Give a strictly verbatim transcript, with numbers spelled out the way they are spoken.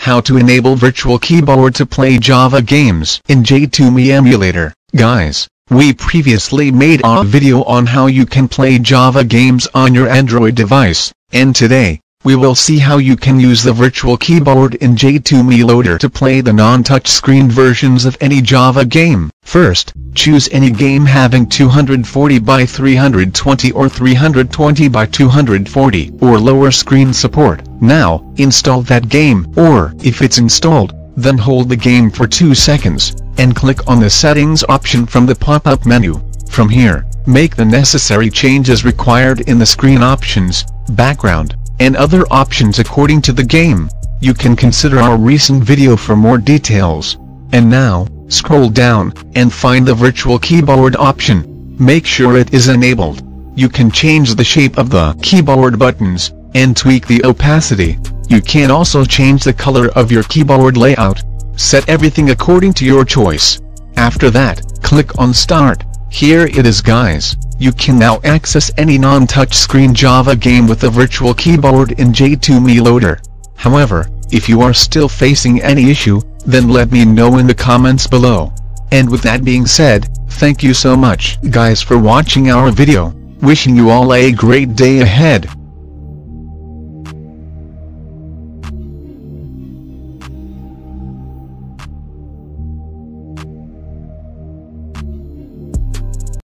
How to enable virtual keyboard to play Java games in J two M E emulator. Guys, we previously made a video on how you can play Java games on your Android device, and today, we will see how you can use the virtual keyboard in J two M E Loader to play the non-touchscreen versions of any Java game. First, choose any game having two forty by three twenty or three twenty by two forty or lower screen support. Now, install that game, or if it's installed, then hold the game for two seconds, and click on the settings option from the pop-up menu. From here, make the necessary changes required in the screen options, background, and other options according to the game. You can consider our recent video for more details. And now, scroll down, and find the virtual keyboard option. Make sure it is enabled. You can change the shape of the keyboard buttons, and tweak the opacity. You can also change the color of your keyboard layout. Set everything according to your choice. After that, click on Start. Here it is, guys. You can now access any non-touchscreen Java game with the virtual keyboard in J two M E Loader. However, if you are still facing any issue, then let me know in the comments below. And with that being said, thank you so much, guys, for watching our video. Wishing you all a great day ahead.